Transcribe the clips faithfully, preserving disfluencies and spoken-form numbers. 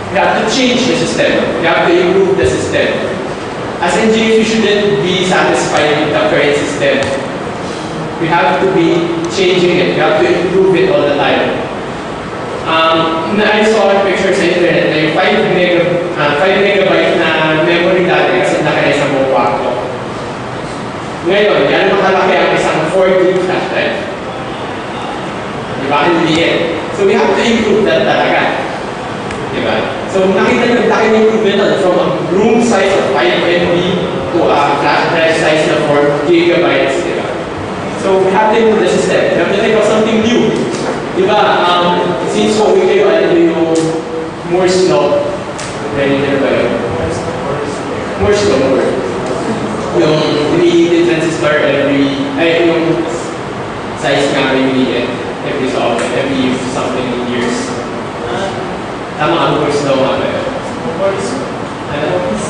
We have to change the system. We have to improve the system. As engineers, we shouldn't be satisfied with the current system. We have to be changing it. We have to improve it all the time. Um, I saw a picture sa internet na yung five megabyte na memory dati kasi nakalay sa buong kwarto. Ngayon, yan makalaki ang isang four gig flash drive. Diba? Hindi yan. So we have to improve that talaga. Diba? So nakita nyo, laki ng improvement from a room size of five megabytes to a flash drive size na four gigabytes. Diba? So we have to improve the system. We have to think of something new. Diba? Um, since what we kayo, ano yung Moore's Law? Ready na ba yun? Moore's Law, Moore. Yung reheated transistor every, ay yung size nga reheated every so often, every something years. Tama ang Moore's Law nga ba yun? Ano?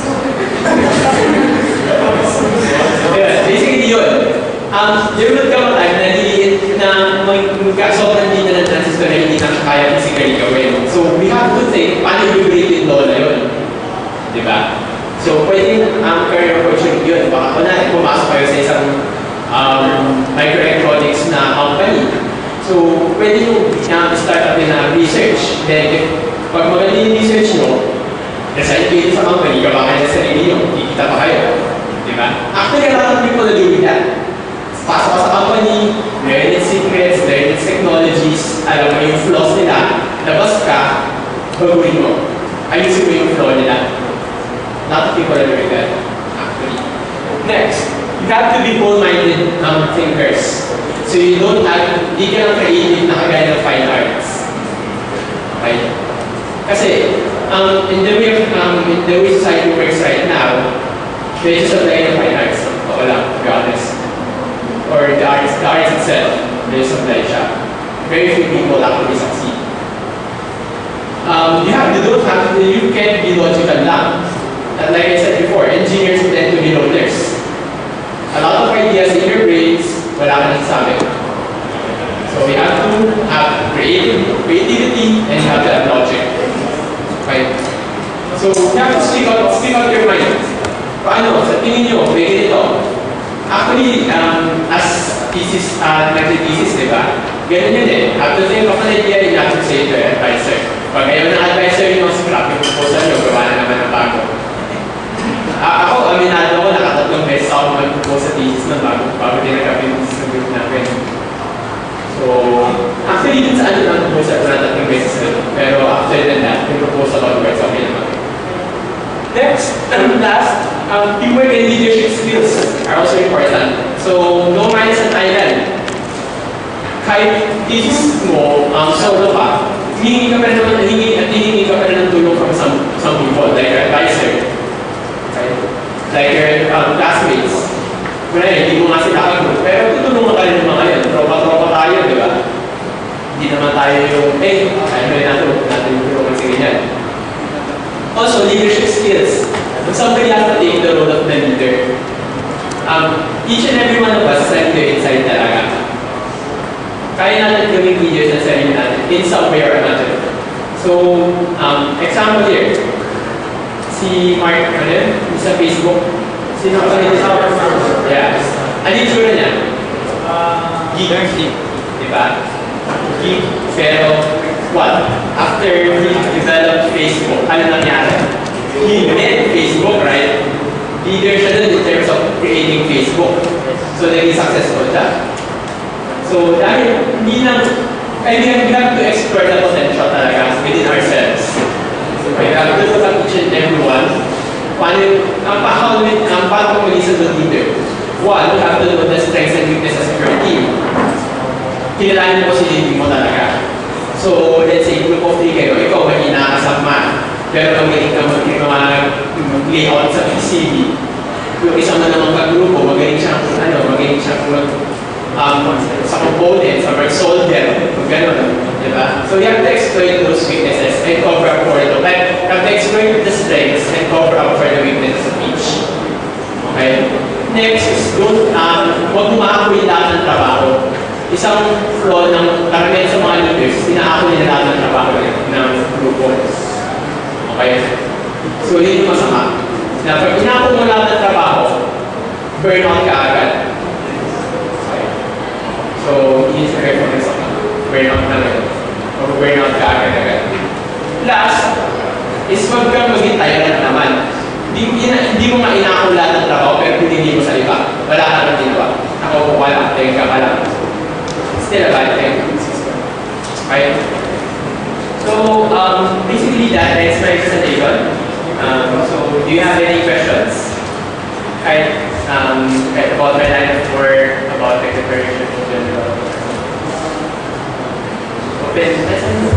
Yeah, basically yun. Um, yung nagkamatay na hindi na magka-sobrang dito ng transistor na hindi na kaya physically gawin. So we have to think, paano yung rated law na yun? Diba? So pwedeng ang um, career opportunity yun. Baka kung natin pumasok kayo sa isang um, microelectronics na company. So pwede yung um, start up na research. Then if pag maganda yung research nyo, resign kayo sa company, gawa kayo sa sarili nyo, kikita pa kayo. Diba? Actually, a lot of people are doing that. Pasok ka sa company, learn its secrets, learn its technologies, alam mo yung flaws nila, labas ka, baguhin mo. Ayusin mo yung flaw nila. A lot of people are doing that, actually. Next, you have to be full-minded um, thinkers. So you don't have, hindi ka lang creative na kagaya ng fine arts. Okay? Kasi, um, in the way of, um, in the way society works right now, they just apply the fine arts. Oo lang, to be honest. Or the arts, the arts itself, they just apply siya. Very few people actually succeed. Um, you have to don't have to, you can't be logical lang. And like I said before, engineers tend to be loners. A lot of ideas in your brains, wala ka nasasabi. So we have to have creative, creativity and you have to have logic. Right? So you have to speak out, speak out your mind. Paano? Sa tingin nyo, may ganito. Actually, um, as thesis, uh, nag-thesis, di ba? Ganun yun eh. After think of an idea, you have to say to your advisor. Pag ayaw ng advisor yung scrap, yung proposal nyo, gawa na naman ng bago. Uh, ako, aminado ko, nakatatlong beses ako mag-propose sa thesis ng bago, bago din nag-apin sa group namin. So, actually, dun sa ano ng proposal ko na tatlong beses rin. Pero after than that, yung proposal ko, okay naman. Next, and last, um, teamwork and leadership skills are also important. So, no minus an island. Kahit thesis mo, um, solo ka, hihingi ka pa rin naman, hihingi at hihingi ka pa rin ng tulong from some, some people, like your advisor, right? Like your um, classmates. Kaya hindi mo nga sila kagroup, pero tutulungan ka rin ng mga yan. Tropa-tropa tayo, di ba? Hindi naman tayo yung, eh, kaya rin natin, natin yung tulungan sa ganyan. Also, leadership skills. Somebody has to take the role of the leader. Um, each and every one of us is like their inside talaga. Kaya natin gawing leaders na sarili natin in some way or another. So, um, example here. Si Mark, ano yun? Sa Facebook. Sino ka rin sa yeah. Ano yung tsura niya? Geek. Diba? Geek. Pero, what? After he developed Facebook, ano nangyari? He made Facebook, right? Leader siya dun in terms of creating Facebook. So, naging successful siya. So, dahil hindi lang, I mean, we have to explore the potential talaga within ourselves. So, we have to look at each and every one. Paano, ang paano, ang paano maging sa leader? One, you have to know the strengths and weaknesses of your team. Kilalanin mo si team mo talaga. So, let's say, group of three kayo, ikaw mahina ka sa math, pero magaling ka mag-layout sa P C B. Yung isang na naman ka-grupo, magaling siyang, ano, magaling siyang um, sa components, sa solder, gano'n, di ba? So, you have to exploit those weaknesses and cover up for it. Like, you have to exploit the strengths and cover up for the weaknesses of each. Okay? Next is, don't, um, huwag makakuha lahat ng trabaho. Isang flaw ng karamihan sa mga leaders, inaako nila lahat ng trabaho ng grupo. Okay? So, yun yung masama. Na pag inako mo lang ng trabaho, burnout ka agad. Okay. So, yun sa reference ako. Burnout na lang. O burnout ka agad agad. Last, is wag kang maghintay na naman. Hindi, hindi mo nga inako lahat ng trabaho, pero hindi mo sa iba. Wala ka nang ginawa. Ako, wala. Tingin ka pa lang. Still a bad thing. Okay? So, um, basically that ends my presentation. Um, so, do you have any questions? Right, um, right, about my line of work, about the preparation in general? Open questions?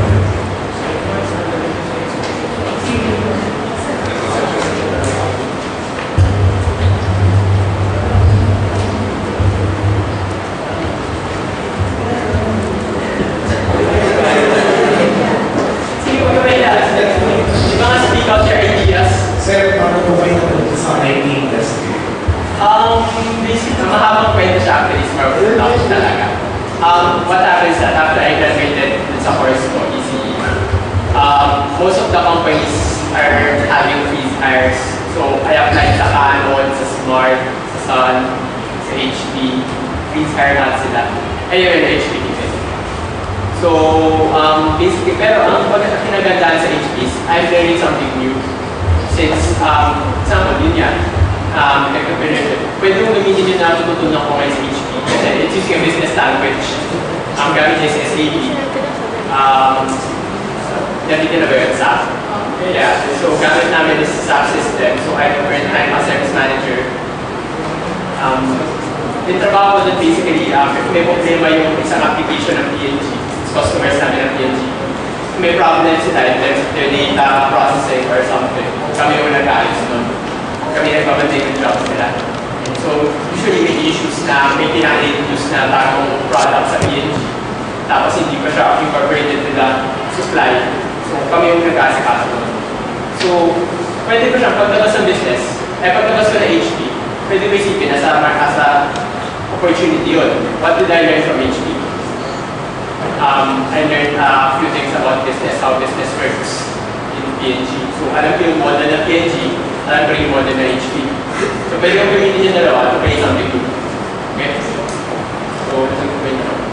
Sir, paano po kayo napunta sa I T industry? Um, basically, mahabang kwento siya actually, is more of talaga. Um, what happens that after I graduated sa course ko, E C E, um, most of the companies are having freeze hires. So, I applied sa Canon, sa Smart, sa Sun, sa H P. Freeze hire na sila. Ayun, H P din. So, um, basically, pero ang kinagandaan sa H P is I'm learning something new. Since, um, example, yun yan, um, entrepreneurship. Pwede mong gamitin yun na tututunan ko ngayon sa H P. Kasi it's using a business language. Ang gamit niya is S A P. Um, Gamitin na ba yun? S A P? Yeah. So, gamit namin is S A P system. So, I'm I'm a service manager. Um, yung trabaho ko dun basically, um, if may problema yung isang application ng P N G, customers namin ng P N G, may problem sila in terms of their data processing or something. Kami yung nag-ayos nun. Kami nagbabantay ng jobs nila. So, usually may issues na may pina-introduce na bagong product sa P N G. Tapos hindi pa siya incorporated nila supply. So, kami yung nag-asikaso nun. So, pwede ko siya pagtabas ng business, eh pagtabas ko ng H P, pwede ko isipin na sa as a opportunity yun. What did I learn from H P? Um, I learned uh, a few things about business, how business works in P N G. So, alam ko yung model ng P N G, alam ko yung model ng H P. So, pwede kong gamitin yung dalawa to create something new. Okay? So, ito yung pwede ko.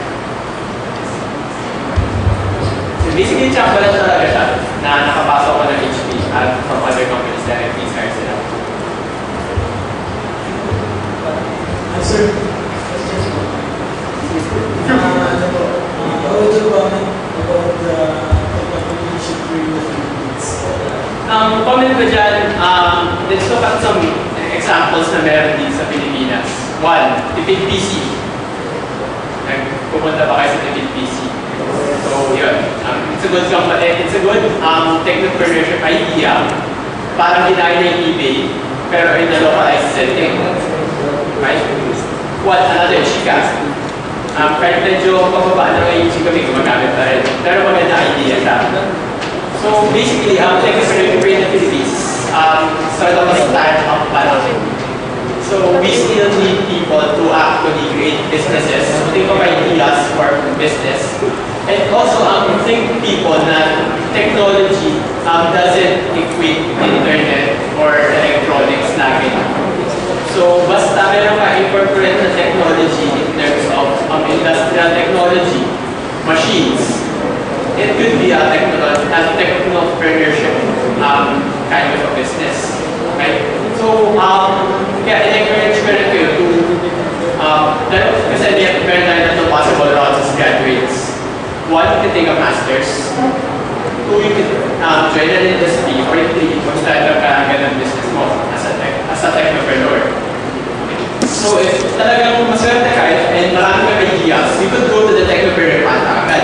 So, basically, check balance talaga siya na nakapasok ko ng H P at from other companies that I please hire sila. Uh, sir, uh, ano po? How would you comment about the entrepreneurship period of Philippines? Um, comment ko dyan, um, let's look at some examples na meron dito sa Pilipinas. One, Tipid P C. Nagpupunta ba kayo sa Tipid P C? So, yun. Um, it's a good company, it's a good um, technopreneurship idea. Parang ginaya na yung eBay, pero in the localized setting. Right? What? Another, Chika. Um, kahit medyo pababa na ngayon yung kami gumagamit pa rin. Pero maganda idea siya. So basically, um, technopreneurship in the Philippines, um, sort of a start-up pa lang. So we still need people to actually create businesses, think of ideas for business. And also, um, think people na technology um, doesn't equate internet or electronics lagi. So, basta meron ka incorporate na technology in terms of um, industrial technology, machines, it could be a, technolo a technopreneurship um, kind of a business. Okay? So, um, yeah, in-encourage ko rin kayo to, um, kasi meron tayo na two possible routes as graduates. One, you can take a master's. Two, you can um, join an industry. Or three, mag-start ka agad ng business mo as a, tech, as a technopreneur. So if talagang maswerte ka and marami kang ideas, you could go to the technopreneur path agad.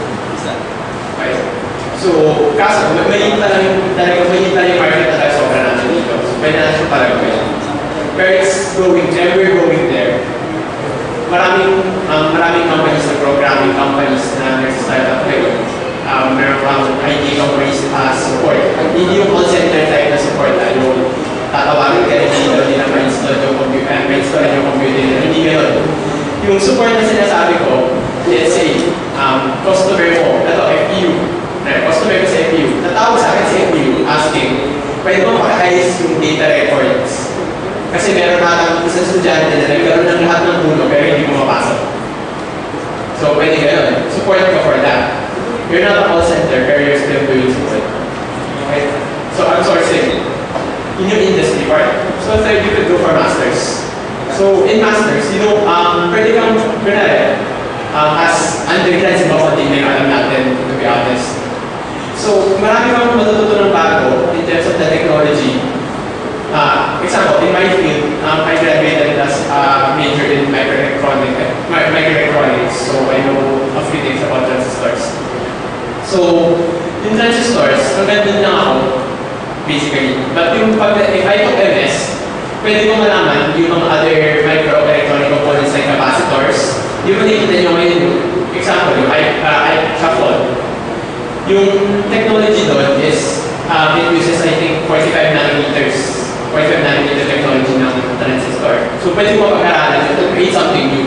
Okay? So, kaso, maliit na lang yung, talagang maliit na yung market na tayo sobra natin dito. So, pwede na siya parang pwede. Pero it's going there, we're going there. Maraming, um, maraming companies na programming companies na nag-start up ngayon. Um, meron pang I T companies as support. Hindi yung call center type na support na yung tatawagin ka rin dito, hindi na ma-install yung computer, ma-install yung computer nila. Hindi ngayon. Yung support na sinasabi ko, let's say, um, customer mo, ito, F P U. Customer ko sa F P U. Natawag sa akin sa F P U, asking, estudyante na nagkaroon ng lahat ng puno pero hindi pumapasok. So, pwede gano'n. Support ka for that. You're not a call center, pero you're still doing support. Okay? So, outsourcing. In your industry part. So, third, you could go for masters. So, in masters, you know, um, pwede kang, kunwari, um, as undergrads, iba konti na yung alam natin, to be honest. So, marami kang matututo ng bago in terms of the technology. Uh, example, in my field, um, I graduated as a major in microelectronics, microelectronics, so I know a few things about transistors. So, in transistors, hanggang lang ako, basically. But yung pag, if I took M S, pwede ko malaman yung mga other microelectronic components like capacitors. Yung makikita nyo ngayon, example, yung I, uh, I shuffle. Yung technology doon is, um, it uses, I think, forty-five nanometers. forty-five nanometer technology ng transistor. So, pwede mo pag-aralan to create something new.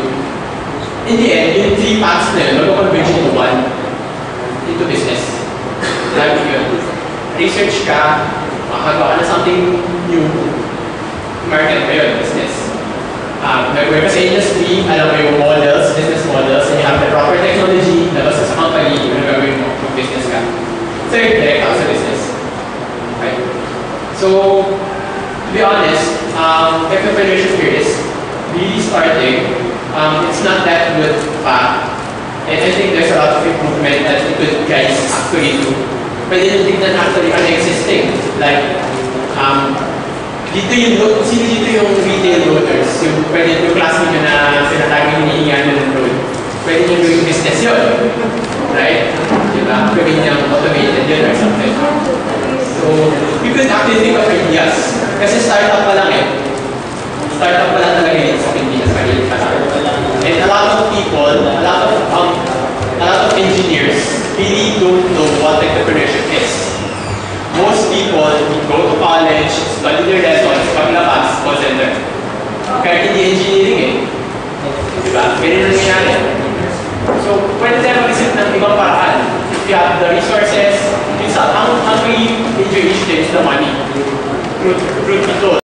In the end, yung three paths na yun, mag-converge into one, into business. Lagi yun. Research ka, makagawa na something new, market mo yun, business. Um, Nag-work ka sa industry, alam mo yung models, business models, and you have the proper technology, labas sa company, yung nagagawin mo, mag-business ka. Third, direct ako sa business. Okay? So, to be honest, um, entrepreneurship here is really starting. Um, it's not that good pa. And I think there's a lot of improvement that you could guys actually do. Pwede nyo tignan actually ang existing. Like, um, dito yung, sino dito yung retail loaders? Yung pwede yung classmate nyo na sinatagin hinihingan nyo ng load. Pwede nyo yung business yun. Right? Diba? Pwede nyo automated yun or something. So, you could actually think of ideas. Kasi startup pa lang eh. Startup pa lang talaga yun sa Pilipinas. And a lot of people, a lot of um, a lot of engineers really don't know what entrepreneurship is. Most people go to college, study their lessons, paglabas, call center. Kaya hindi engineering eh. Diba? Ganyan na nangyari. So, pwede tayo mag-isip ng ibang paraan. If you have the resources, minsan, ang, ang may major issue is the money. Truth, truth be told.